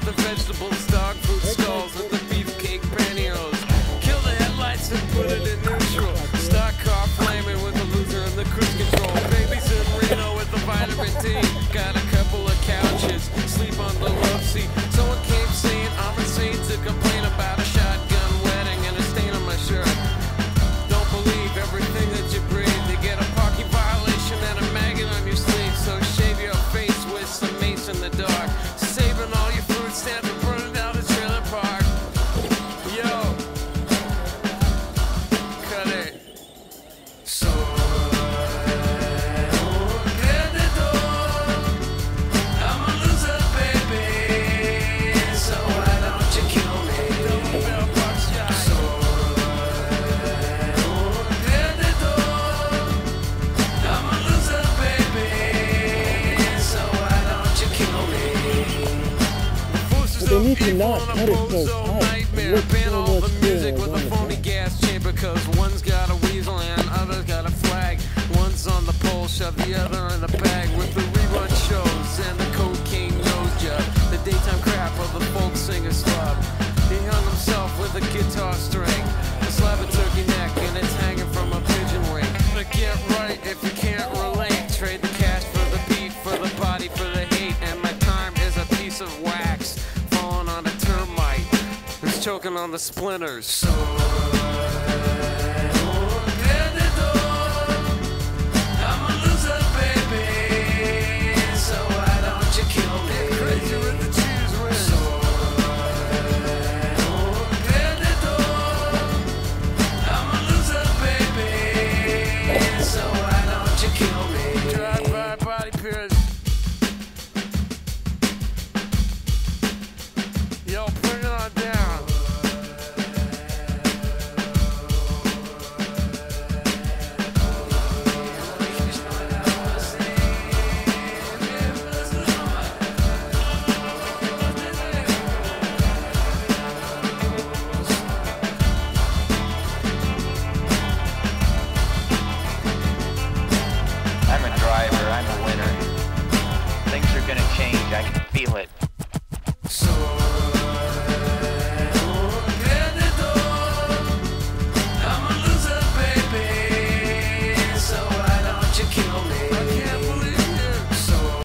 with the vegetables, dog food stalls with the beefcake pantyhose. Kill the headlights and put it in neutral. Stock car flaming with the loser and the cruise control. Babies in Reno with the vitamin D. Got a couple of couches, sleep on the love seat. Someone came saying I'm insane to complain about a shotgun wedding and a stain on my shirt. Don't believe everything that you breathe. You get a parking violation and a maggot on your sleeve. So shave your face with some mace in the dark. Saving all your food stamps and burning down the trailer park. Yo, cut it. So They need to not cut it so tight. It looks ban so all the much music cooler with a on the phony track. gas chamber, cause one's got a weasel and other's got a flag. One's on the pole, shove the other in the bag with the rerun shows and the cocaine nose job. The daytime crap of the folk singer's club. He hung himself with a guitar string, a slab of turkey neck, and it's hanging from a pigeon wing. But get right if you can't relate. Trade the cash for the beat, for the body, for the hate, and my time is a piece of wax falling on a termite who's choking on the splinters. So